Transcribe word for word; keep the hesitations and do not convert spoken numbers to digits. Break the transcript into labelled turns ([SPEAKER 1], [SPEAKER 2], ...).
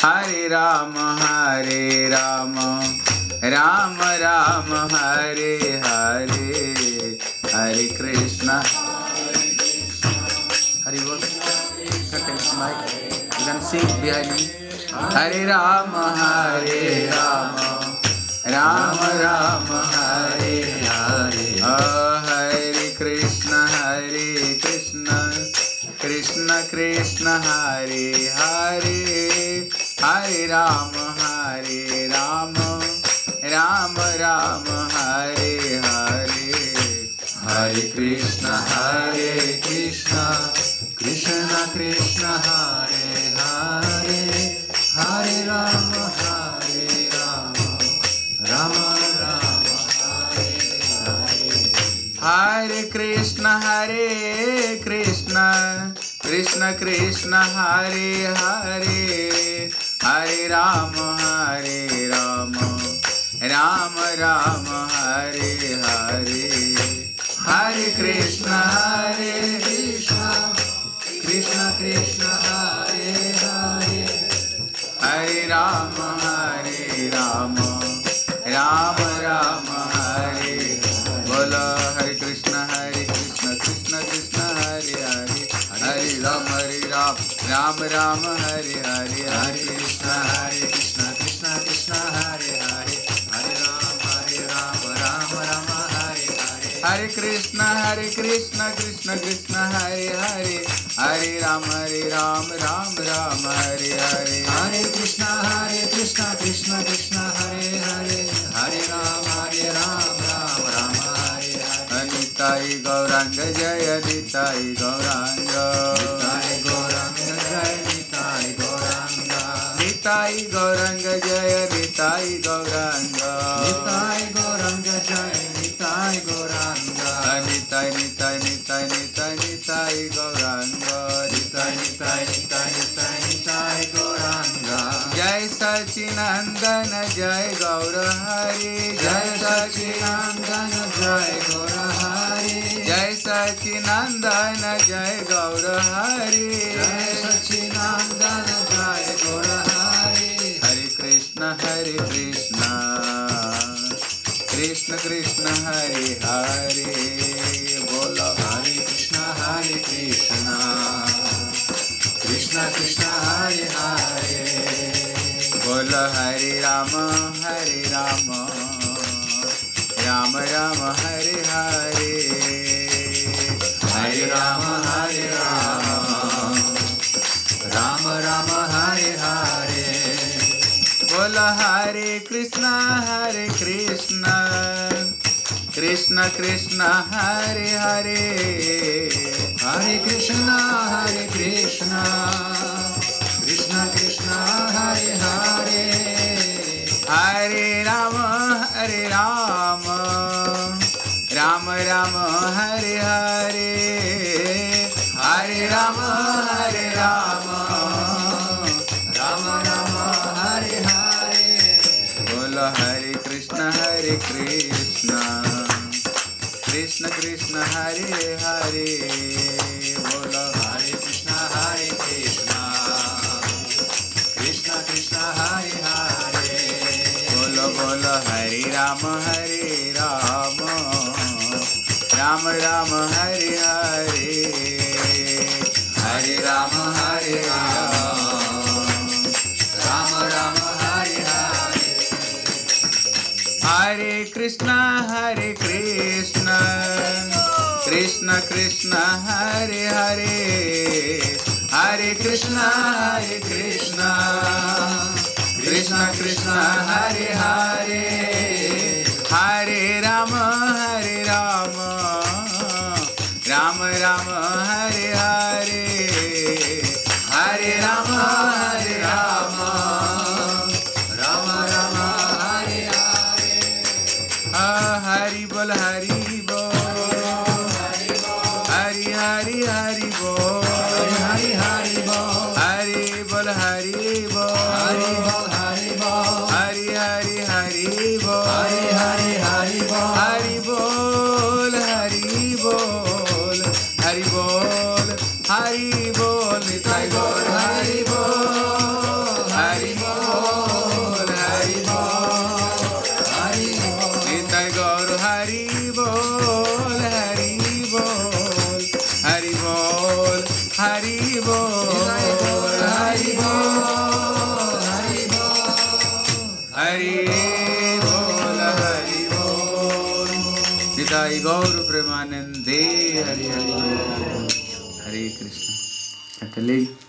[SPEAKER 1] हरे राम हरे राम राम राम हरे हरे हरे कृष्ण हरि बोल you can sing behind me हरे राम हरे राम राम राम हरे हरे हरे कृष्ण हरे कृष्ण कृष्ण कृष्ण हरे हरे हरे राम हरे राम राम राम हरे हरे हरे कृष्ण हरे कृष्ण कृष्ण कृष्ण हरे हरे हरे राम हरे राम राम राम हरे हरे हरे कृष्ण हरे कृष्ण कृष्ण कृष्ण हरे हरे हरे राम हरे राम राम राम हरे हरे हरे कृष्ण हरे कृष्ण कृष्ण कृष्ण हरे हरे हरे राम हरे राम राम राम हरे बोलो हरे कृष्ण हरे कृष्ण कृष्ण कृष्ण हरे हरे हरे राम हरे राम राम राम हरे हरे हरे कृष्ण हरे कृष्ण कृष्ण कृष्ण हरे हरे हरे राम हरे राम राम राम हरे हरे हरे कृष्ण हरे कृष्ण कृष्ण कृष्ण हरे हरे हरे राम हरे राम राम राम हरे हरे हरे कृष्ण हरे कृष्ण कृष्ण कृष्ण हरे हरे हरे राम हरे राम राम राम हरे हरे निताई गौरांग जय निताई गौरांग निताई गौरांग जय निताई गौरांग निताई गौरांग जय निताई गौरांग निताई गौरांग जय निताई गौरांग निताई निताई निताई निताई निताई गौरांग निताई निताई निताई निताई निताई गौरांग जय सच्चिनंदन जय गौर हरि जय सच्चिनंदन जय गौर हरि जय सच्चिनंदन जय गौर हरि जय सच्चिनंदन जय गौर हरि हरे कृष्ण हरे कृष्ण कृष्ण कृष्ण हरे हरे बोलो हरे कृष्ण हरे कृष्ण कृष्ण कृष्ण हरे हरे बोलो हरे राम हरे राम राम राम हरे हरे हरे राम हरे राम राम राम हरे हरे बोलो हरे कृष्ण हरे कृष्ण कृष्ण कृष्ण हरे हरे हरे कृष्ण हरे कृष्ण कृष्ण कृष्ण हरे हरे हरे राम हरे राम राम राम हरे हरे हरे राम हरे राम राम राम हरे हरे बोलो हरे कृष्ण हरे कृष्ण कृष्ण कृष्ण हरे हरे बोलो हरे कृष्ण हरे कृष्ण कृष्ण कृष्ण हरे हरे बोलो बोलो हरे राम हरे राम राम राम हरे हरे हरे राम हरे राम राम राम हरे हरे हरे कृष्ण हरे कृष्ण कृष्ण कृष्ण हरे हरे हरे कृष्ण हरे कृष्ण कृष्ण कृष्ण हरे हरे हरे राम हरे राम राम राम हरे हरे हरे राम हरे राम राम राम हरे हरे हरि बोल हरि बोल हरि हरि हरि बोल हरि हरि बोल हरि बोल हरि बोल हरि बोल हरि बोल हरि हरि बोल हरि बोल हरि बोल हरि बोल हरि बोल हरि बोल हरि बोल हरि बोल निताई गौर प्रेमानंदे हरि हरि हरे कृष्ण। चलिए।